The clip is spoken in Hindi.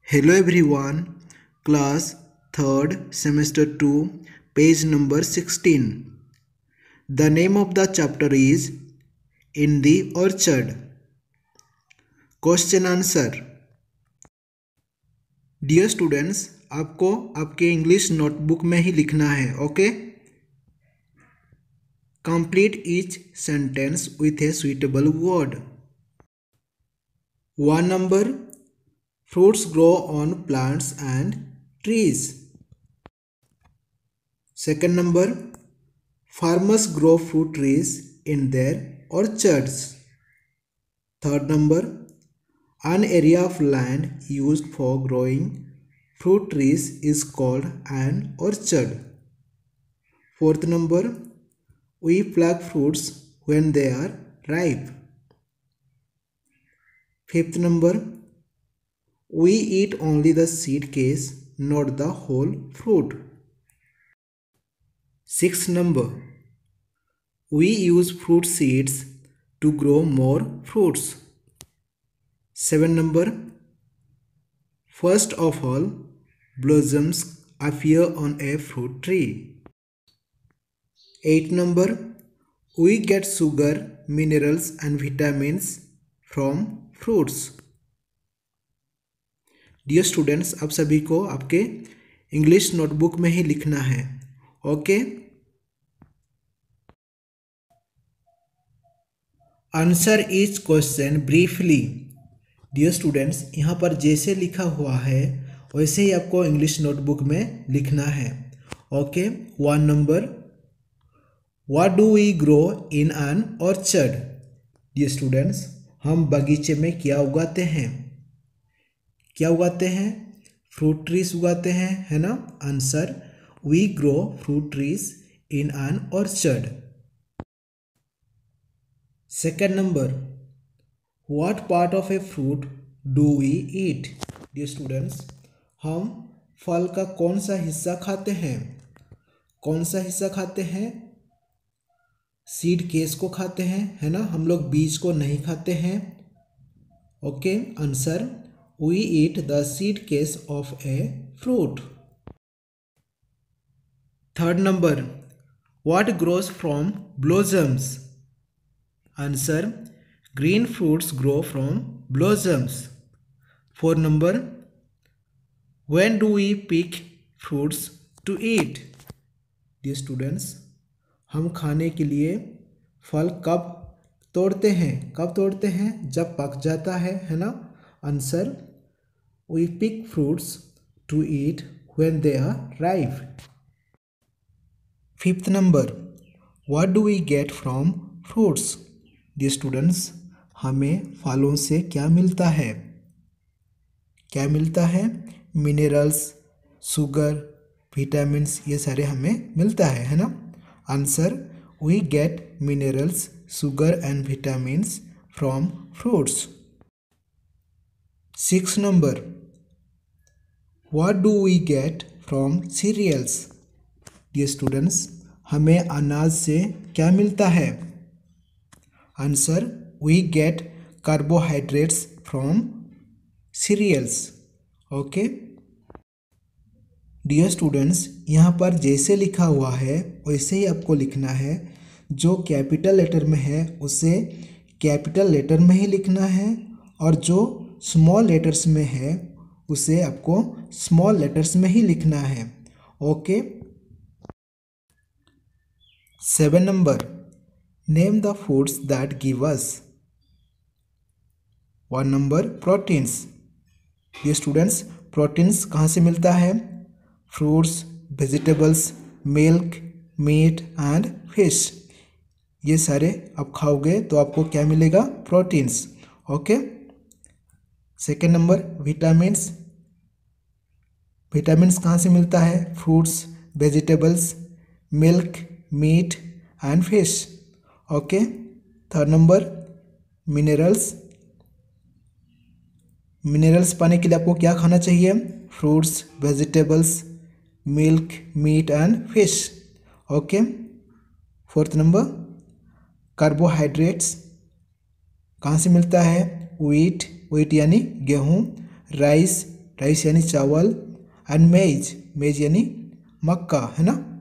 Hello everyone, class 3rd semester 2, page number 16. The name of the chapter is In the Orchard. Question answer. Dear students, आपको आपके इंग्लिश नोटबुक में ही लिखना है, okay? Complete each sentence with a suitable word. 1 number. Fruits grow on plants and trees. Second number. Farmers grow fruit trees in their orchards. Third number. An area of land used for growing fruit trees is called an orchard. Fourth number. We pluck fruits when they are ripe. Fifth number. We eat only the seed case, not the whole fruit. Sixth number. We use fruit seeds to grow more fruits. 7 number. First of all, blossoms appear on a fruit tree. 8 number. We get sugar, minerals and vitamins from fruits. Dear students, आप सभी को आपके इंग्लिश नोटबुक में ही लिखना है, okay? Answer each question briefly. Dear students, यहाँ पर जैसे लिखा हुआ है वैसे ही आपको इंग्लिश नोटबुक में लिखना है, okay? 1 number. What do we grow in an orchard? Dear students, हम बगीचे में क्या उगाते हैं? क्या उगाते हैं? फ्रूट ट्रीज उगाते हैं, है ना? Answer, we grow fruit trees in an orchard. Second number. What part of a fruit do we eat? Dear students, हम फल का कौन सा हिस्सा खाते हैं? कौन सा हिस्सा खाते हैं? सीड केस को खाते हैं, है ना? हम लोग बीज को नहीं खाते हैं, okay? Answer, we eat the seed case of a fruit. Third number. What grows from blossoms? Answer, green fruits grow from blossoms. Fourth number. When do we pick fruits to eat? Dear students, हम खाने के लिए फल कब तोड़ते हैं? कब तोड़ते हैं? जब पक जाता है ना? Answer, we pick fruits to eat when they are ripe. Fifth number. What do we get from fruits? Dear students, हमें फलों से क्या मिलता है? क्या मिलता है? मिनरल्स, शुगर, विटामिन्स, ये सारे हमें मिलता है ना? Answer, we get minerals, sugar and vitamins from fruits. Sixth number. What do we get from cereals? Dear students, हमें अनाज से क्या मिलता है? Answer, we get carbohydrates from cereals. Okay? Dear students, यहाँ पर जैसे लिखा हुआ है वैसे ही आपको लिखना है. जो कैपिटल लेटर में है उसे कैपिटल लेटर में ही लिखना है और जो स्मॉल लेटर्स में है उसे आपको स्मॉल लेटर्स में ही लिखना है, okay? 7 number. Name the foods that give us. 1 number. Proteins. ये स्टूडेंट्स, प्रोटीन्स कहाँ से मिलता है? Fruits, vegetables, milk, meat and fish. ये सारे आप खाओगे तो आपको क्या मिलेगा? Proteins, okay? Second number. Vitamins. Vitamins कहाँ से मिलता है? Fruits, vegetables, milk, meat and fish, okay? Third number. Minerals. Minerals पाने के लिए आपको क्या खाना चाहिए? Fruits, vegetables, milk, meat and fish, okay? Fourth number. Carbohydrates कहाँ से मिलता है? व्हीट. व्हीट यानी गेहूँ, राइस, राइस यानी चावल, एंड मेज, मेज यानी मक्का, है ना।